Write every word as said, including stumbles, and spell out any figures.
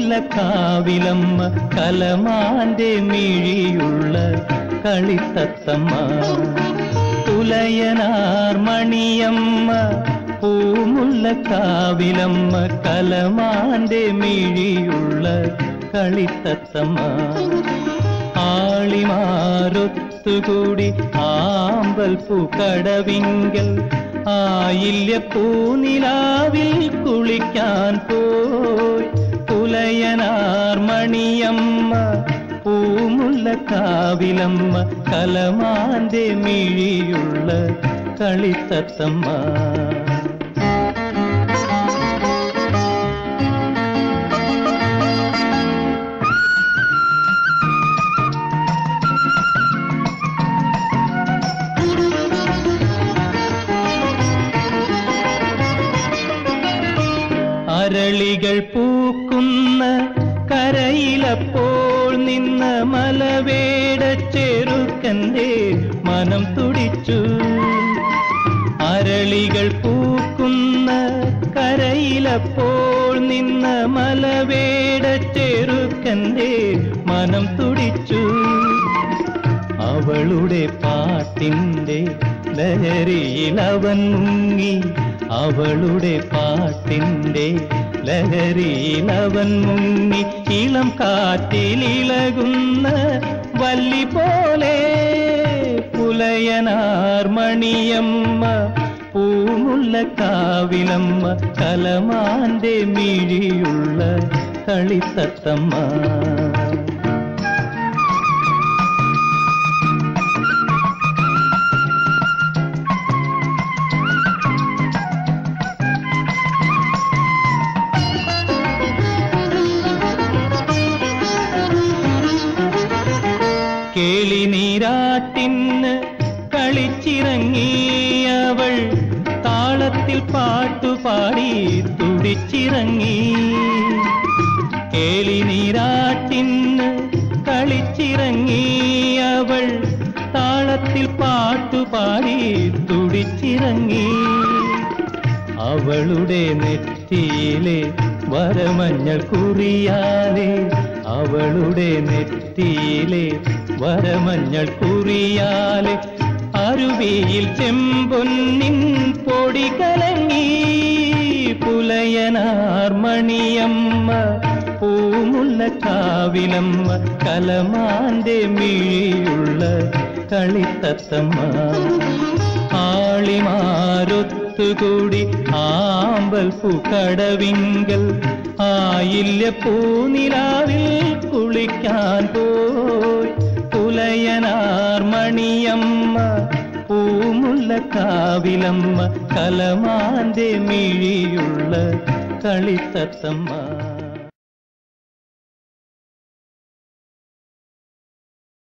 പൂമുല്ലക്കാവിലമ്മ കലമാന്റെ മിഴിയുള്ള കളിത്തത്തമ്മ തുലയനാർ മണിയമ്മ പൂമുല്ലക്കാവിലമ്മ കലമാന്റെ മിഴിയുള്ള കളിത്തത്തമ്മ ആളിമാരൊത്തുകൂടി ആമ്പൽ പൂക്കടവിങ്കൽ ആയില്യ പൂനിലാവിൽ കുളിക്കാൻ പോയി തുലയനാർ മണിയമ്മ പൂമുല്ലക്കാവിലമ്മ കലമാന്റെ മിഴിയുള്ള കളിത്തത്തമ്മ അരളികൾ പൂക്കുന്ന കരയിലപ്പോൾ നിന്ന മലവേട ചെറുക്കന്റെ മനം തുടിച്ചു അരളികൾ പൂക്കുന്ന കരയിലപ്പോൾ നിന്ന മലവേട ചെറുക്കന്റെ മനം തുടിച്ചു അവളുടെ പാട്ടിന്റെ ലഹരിയിൽ അവൻ മുങ്ങി അവളുടെ പാട്ടിന്റെ ലഹരിയിൽ അവൻ മുങ്ങി ഇളം കാറ്റിലിളകുന്ന വല്ലി പോലെ പുലയനാർ മണിയമ്മ പൂമുല്ലക്കാവിലമ്മ കലമാന്റെ മിഴിയുള്ള കളിത്തത്തമ്മ കേളിനീരാട്ടിന് കളിച്ചിറങ്ങി അവൾ താളത്തിൽ പാട്ടുപാടി തുടിച്ചിറങ്ങി കേളിനീരാട്ടിന് കളിച്ചിറങ്ങി അവൾ താളത്തിൽ പാട്ടുപാടി തുടിച്ചിറങ്ങി അവളുടെ നെറ്റിയിലെ വരമഞ്ഞൾ കുറിയാലെ അവളുടെ നെറ്റിയിലെ വരമഞ്ഞൾ കുറിയാലെ അരുവിയിൽ ചെമ്പൊന്നിൻ പൊടി കലങ്ങി പുലയനാർ മണിയമ്മ പൂമുല്ലക്കാവിലമ്മ കലമാന്റെ മിഴിയുള്ള കളിത്തത്തമ്മ ആളിമാരൊത്തുകൂടി ആമ്പൽ പൂക്കടവിങ്കൽ ആയില്യ പൂനിലാവിൽ കുളിക്കാൻ പോയി തുലയനാർ മണിയമ്മ പൂമുല്ലക്കാവിലമ്മ കലമാന്റെ മിഴിയുള്ള കളിത്തത്തമ്മ